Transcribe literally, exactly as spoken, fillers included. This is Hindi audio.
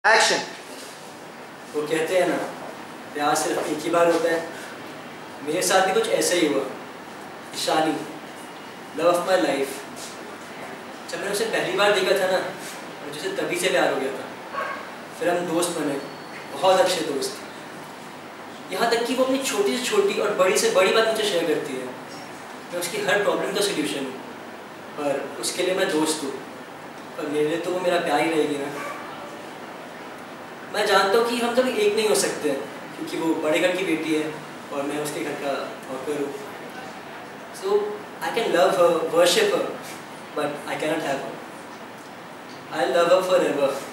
एक्शन। वो कहते हैं ना, प्यार सिर्फ एक ही बार होता है। मेरे साथ भी कुछ ऐसा ही हुआ। Shani, love of my life, जब मैंने उसे पहली बार देखा था ना, मुझे उसे तभी से प्यार हो गया था। फिर हम दोस्त बने, बहुत अच्छे दोस्त। यहाँ तक कि वो अपनी छोटी से छोटी और बड़ी से बड़ी बात मुझे शेयर करती है। मैं उसकी हर प्रॉब्लम का सोल्यूशन हूँ, पर उसके लिए मैं दोस्त हूँ। पर मेरे लिए तो वो मेरा प्यार ही रहेगी ना। मैं जानता हूँ कि हम कभी एक नहीं हो सकते, क्योंकि वो बड़े घर की बेटी है और मैं उसके घर का नौकर हूँ। So I can love her, worship her, but I cannot have her. I love her for ever.